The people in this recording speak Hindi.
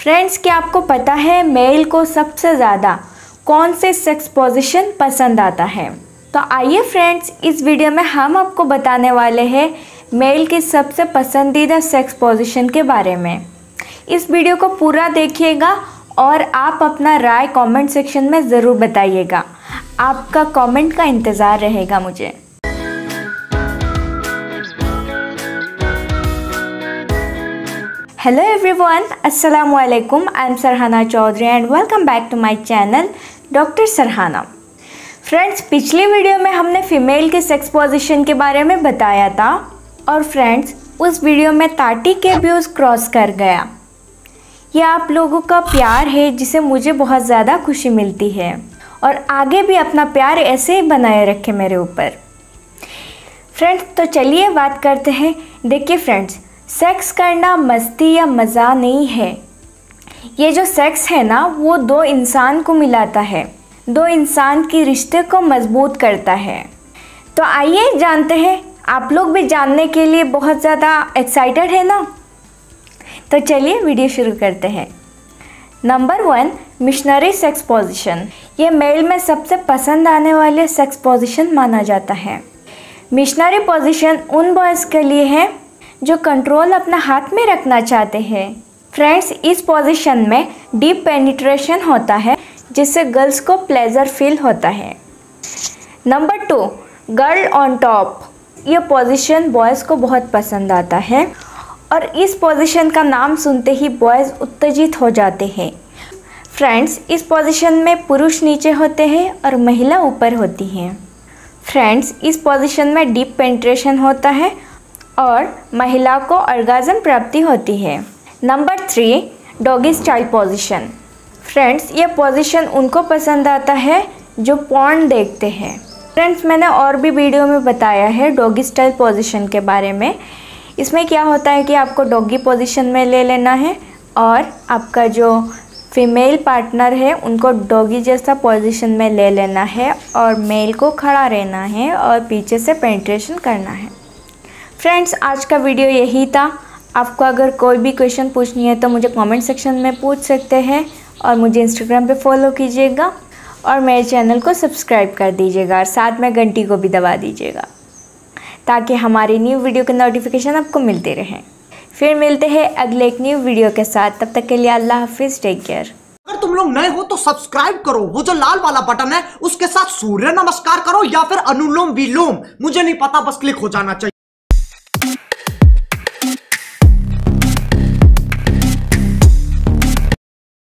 फ्रेंड्स, क्या आपको पता है मेल को सबसे ज़्यादा कौन से सेक्स पोजीशन पसंद आता है? तो आइए फ्रेंड्स, इस वीडियो में हम आपको बताने वाले हैं मेल की सबसे पसंदीदा सेक्स पोजीशन के बारे में। इस वीडियो को पूरा देखिएगा और आप अपना राय कमेंट सेक्शन में ज़रूर बताइएगा। आपका कमेंट का इंतज़ार रहेगा मुझे। हेलो एवरीवन, अस्सलाम वालेकुम। I am Sarhana Chaudhary and welcome back to my channel doctor Sarhana. Friends, पिछली वीडियो में हमने फीमेल के सेक्स पोजीशन के बारे में बताया था और फ्रेंड्स उस वीडियो में 30 के व्यूज़ क्रॉस कर गया। यह आप लोगों का प्यार है जिसे मुझे बहुत ज़्यादा खुशी मिलती है और आगे भी अपना प्यार ऐसे ही बनाए रखें मेरे ऊपर। फ्रेंड्स, तो चलिए बात करते हैं। देखिए फ्रेंड्स, सेक्स करना मस्ती या मज़ा नहीं है। ये जो सेक्स है ना, वो दो इंसान को मिलाता है, दो इंसान की रिश्ते को मजबूत करता है। तो आइए जानते हैं। आप लोग भी जानने के लिए बहुत ज़्यादा एक्साइटेड है ना? तो चलिए वीडियो शुरू करते हैं। Number 1, missionary sex position. ये मेल में सबसे पसंद आने वाले सेक्स पोजीशन माना जाता है। मिशनरी पोजीशन उन बॉयज़ के लिए है जो कंट्रोल अपना हाथ में रखना चाहते हैं। फ्रेंड्स, इस पोजीशन में डीप पेनिट्रेशन होता है जिससे गर्ल्स को प्लेजर फील होता है। Number 2, girl on top. ये पोजीशन बॉयज़ को बहुत पसंद आता है और इस पोजीशन का नाम सुनते ही बॉयज़ उत्तेजित हो जाते हैं। फ्रेंड्स, इस पोजीशन में पुरुष नीचे होते हैं और महिला ऊपर होती हैं। फ्रेंड्स, इस पोजीशन में डीप पेनिट्रेशन होता है और महिला को ऑर्गाज़म प्राप्ति होती है। Number 3, doggy style position. Friends, ये पोजीशन उनको पसंद आता है जो पॉर्न देखते हैं। फ्रेंड्स, मैंने और भी वीडियो में बताया है डॉगी स्टाइल पोजीशन के बारे में। इसमें क्या होता है कि आपको डॉगी पोजीशन में ले लेना है और आपका जो फीमेल पार्टनर है उनको डॉगी जैसा पोजीशन में ले लेना है और मेल को खड़ा रहना है और पीछे से पेनिट्रेशन करना है। फ्रेंड्स, आज का वीडियो यही था। आपको अगर कोई भी क्वेश्चन पूछनी है तो मुझे कमेंट सेक्शन में पूछ सकते हैं और मुझे इंस्टाग्राम पे फॉलो कीजिएगा और मेरे चैनल को सब्सक्राइब कर दीजिएगा और साथ में घंटी को भी दबा दीजिएगा ताकि हमारी न्यू वीडियो के नोटिफिकेशन आपको मिलते रहें। फिर मिलते हैं अगले एक न्यू वीडियो के साथ। तब तक के लिए अल्लाह हाफिज़, टेक केयर। अगर तुम लोग नए हो तो सब्सक्राइब करो, वो जो लाल वाला बटन है उसके साथ सूर्य नमस्कार करो या फिर अनुलोम विलोम, मुझे नहीं पता, बस क्लिक हो जाना चाहिए।